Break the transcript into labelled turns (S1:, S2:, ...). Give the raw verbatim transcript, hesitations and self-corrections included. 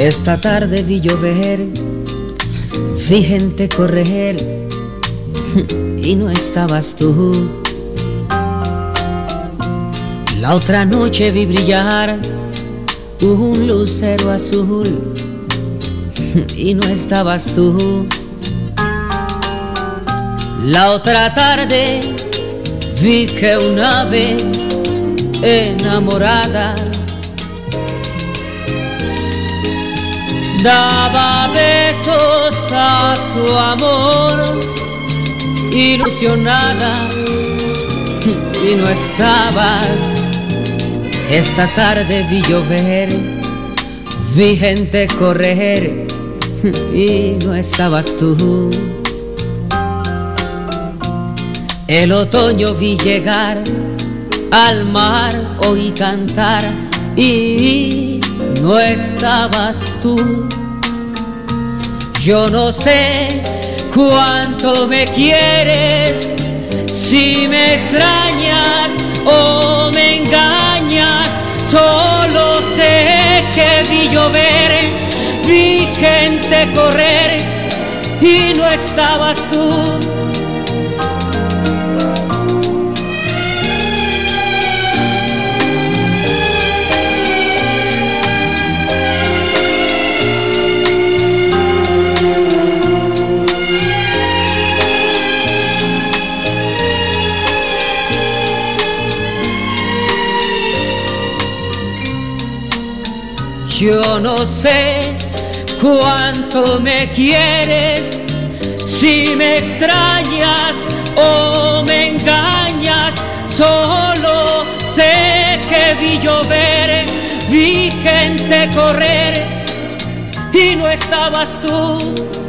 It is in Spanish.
S1: Esta tarde vi llover, vi gente correr y no estabas tú. La otra noche vi brillar un lucero azul y no estabas tú. La otra tarde vi que un ave enamorada daba besos a su amor, ilusionada, y no estabas. Esta tarde vi llover, vi gente correr y no estabas tú. El otoño vi llegar, al mar oí cantar y no estabas tú. Yo no sé cuánto me quieres, si me extrañas o me engañas. Solo sé que vi llover, vi gente correr y no estabas tú. Yo no sé cuánto me quieres, si me extrañas o me engañas. Solo sé que vi llover, vi gente correr y no estabas tú.